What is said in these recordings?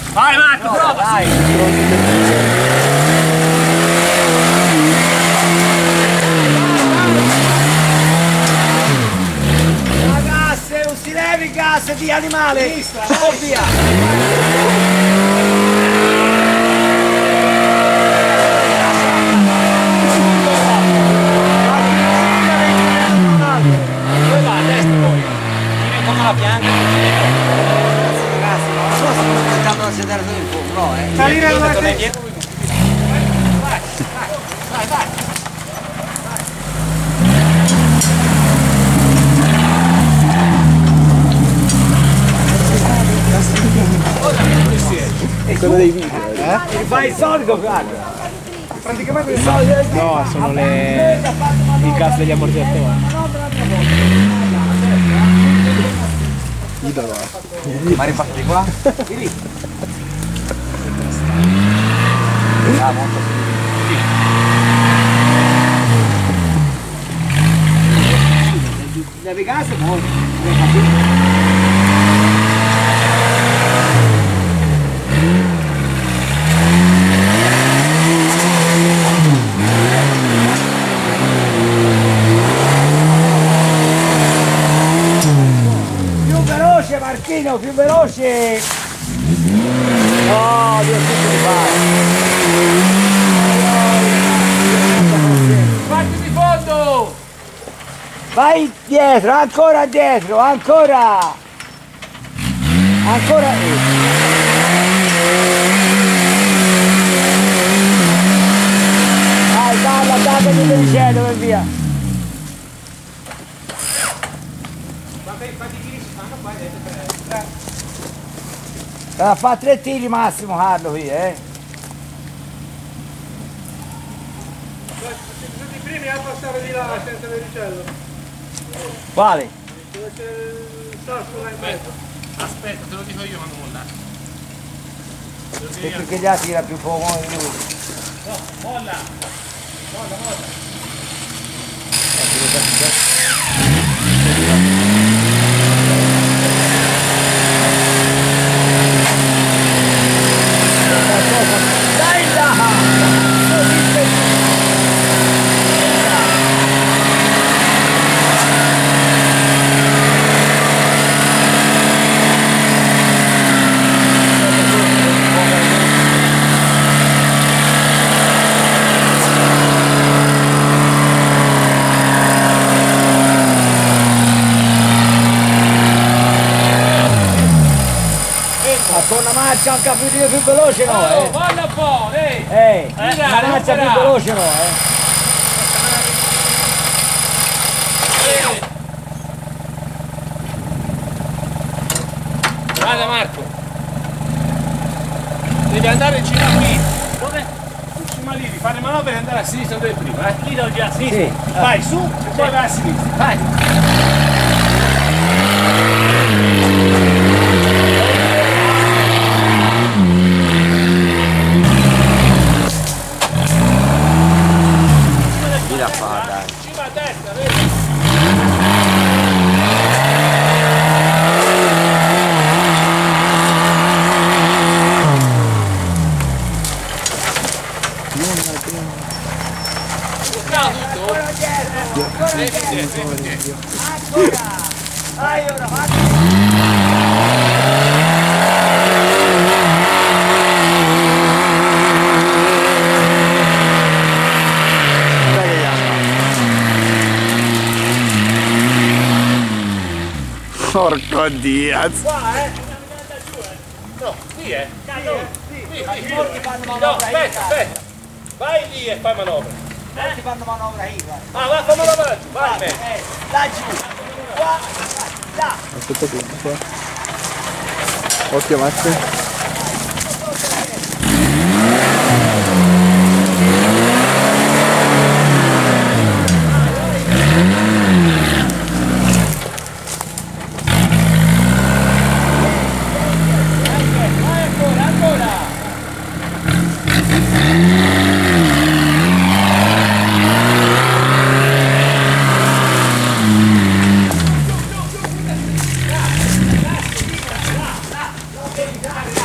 Vai Marco, no, prova! Dai! La gas, non si levi il gas di animale! Oh via! Dove va? A destra poi! Vieni con la pianta! Ragazzi, non so se sto aspettando la sedere del fuoco, no Salire vai! Quello dei video, Fai il solito, guarda! Praticamente il solito! No, sono il gas degli ammortizzatori. Ma rifatti qua? Lì! Ah, molto levi gas e muovi! Marchino, più veloce! Oh, Dio, che ti fai? Parti di fondo! Vai dietro, ancora dietro, ancora! Ancora! Vai, dai, che mi devi dicendo, e via! Fa 3 tiri massimo Carlo qui, I primi a passare di là senza vericello. Quale? Dove c'è il sasso là in mezzo. Aspetta, te lo dico io quando molla. Perché gli altri tira più poco di lui. No, molla! Molla, molla! Dai là! Con una marcia anche più veloce no, Oh, molla un po', una marcia più veloce no, Guarda Marco! Devi andare in cima qui! Dove? In cima lì, di fare le manovre e andare a sinistra dove prima, Lì devo già a sinistra? Sì. Vai su e poi vai a sinistra, vai! Cima a destra, vedi? Vai ora, vai! Porco Diaz! Qua, No, lì Lì, molti fanno no, manovra aspetta! Vai lì e fai manovra! Molti fanno manovra IVA. Ah, va, fai manovra giù, vai! Là giù! Qua! Là! Aspetta tu, qua. Occhio Max. Là!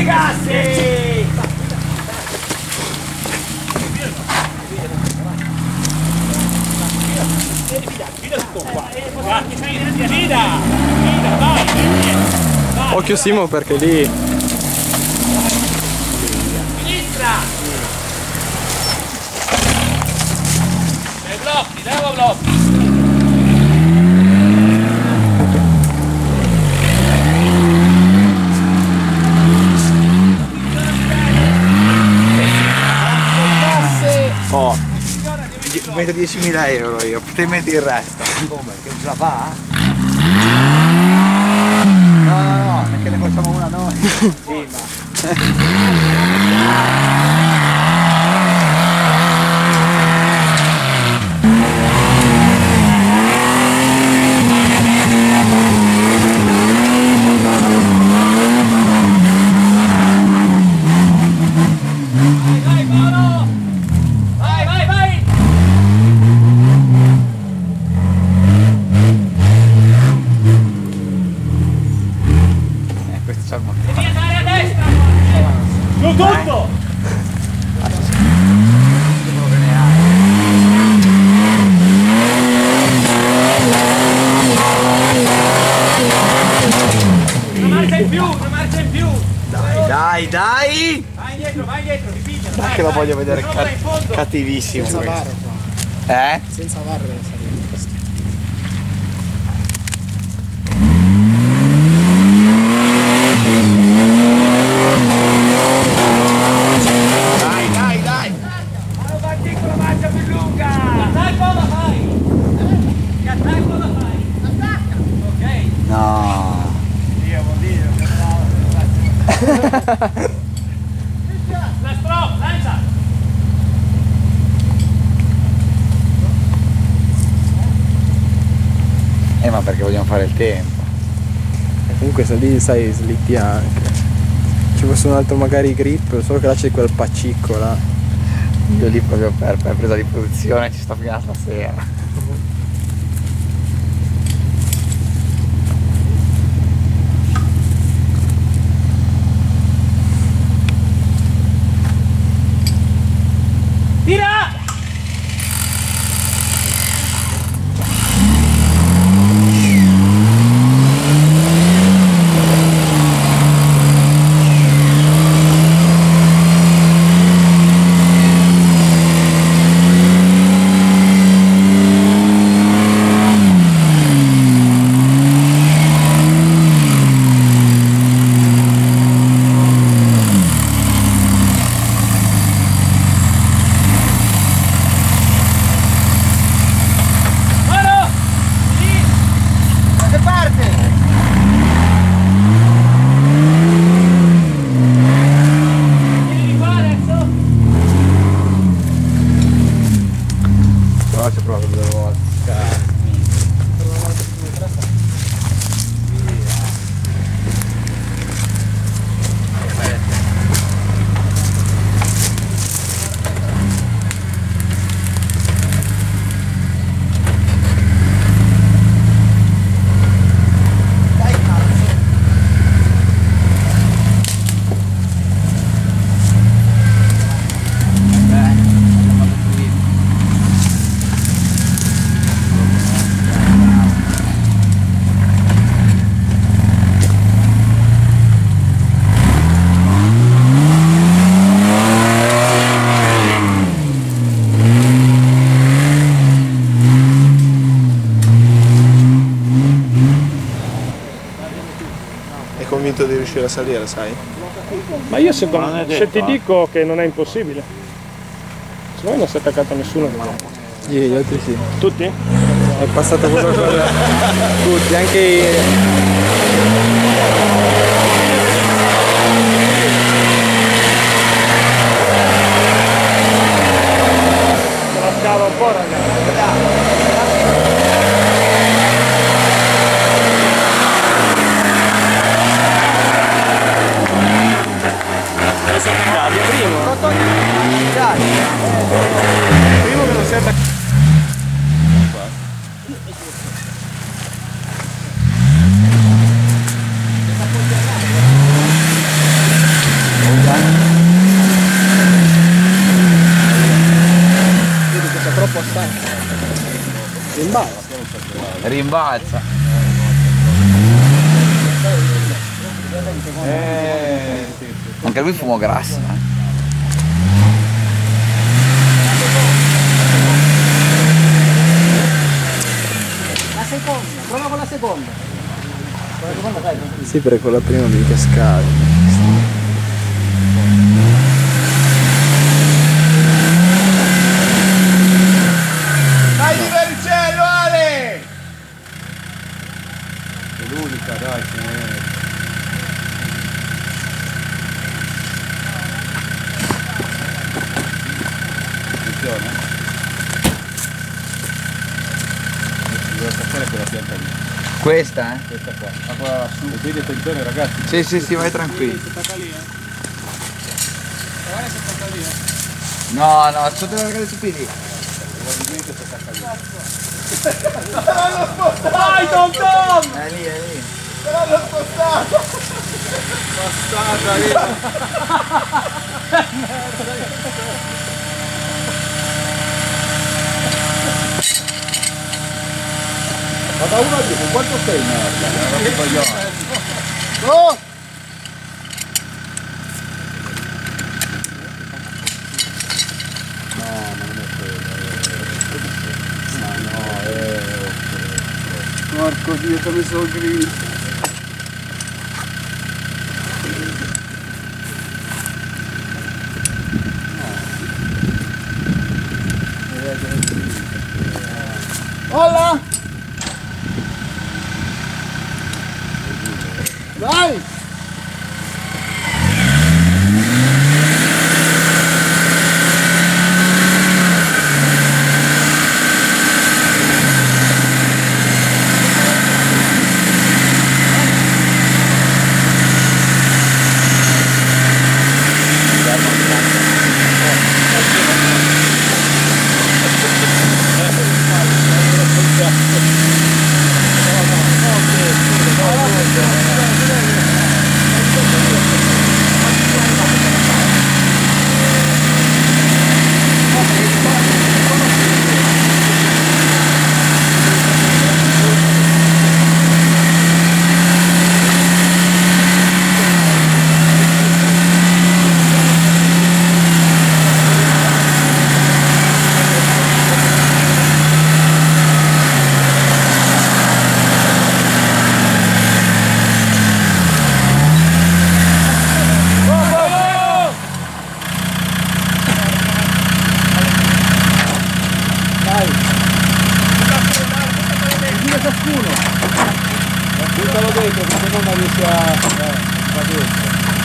Tutti cassi! Occhio Simo perché lì. Sinistra! Dai blocchi, dai blocchi! Oh, metto 10.000 euro io, te metti il resto. Come? Che ce la fa? No, perché ne facciamo una noi. Sì, Devi andare a destra! Giù tutto! Una marcia in più, una marcia in più! dai, dai! Vai indietro, ripiglia! Dai che lo voglio vedere cattivissimo. Senza questo. VAR qua. Eh? Senza VAR deve salire questo. Dai! Vado avanti con la marcia più lunga! Attacco la fai! Che attacco la fai? Attacca! Ok! No! Dio, vuol dire, la stop, lancia! Ma perché vogliamo fare il tempo? E comunque se lì sai slitti anche. Ci fosse un altro magari grip, solo che là c'è quel pacicco là. Io lì proprio per presa di posizione ci sto fino a stasera. Tira! Però ci ho provato 2 volte. Convinto di riuscire a salire, sai? Ma io se ti dico che non è impossibile. Se voi non si è attaccato a nessuno. Io gli altri sì. Tutti? È passato quello con tutti, anche Se la scava un po', ragazzi. Primo che non si è attaccato. Rimbalza. Anche lui fumo grasso. La seconda, prova con la seconda. Con la seconda dai. Sì, perché con la prima mica scade. Dai di Vercello, Ale! È l'unica, dai, attenzione. Devo attaccare quella pianta lì. Questa, eh? Questa qua. Ma qua su. Vedi, attenzione ragazzi. Sì, sì, sì, vai tranquillo. No, no, sotto la ragazza su piedi. Probabilmente si attacca lì. Vai Tom Tom! È lì, è lì. Però l'ho spostato! Passata lì. Ma da 1 a 10, quanto sei merda? Oh! No, ma non è quello. Porco Dio, ti ho messo il grill. Hola! Dai! Buttalo dentro perché non riesci a... va dentro.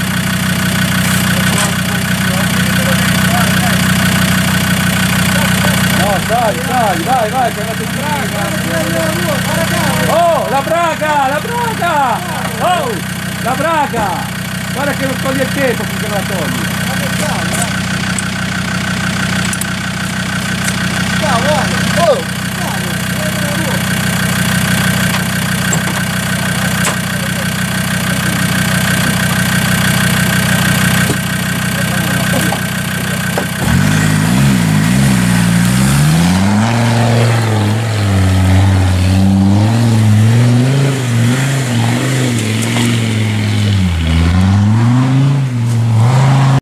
No, sali, sali, vai, vai, che è andato in braga. Oh, la braga, la braga! Oh, la braga! Guarda che non toglie il tempo finché non la togli. Ciao, guarda! Oh!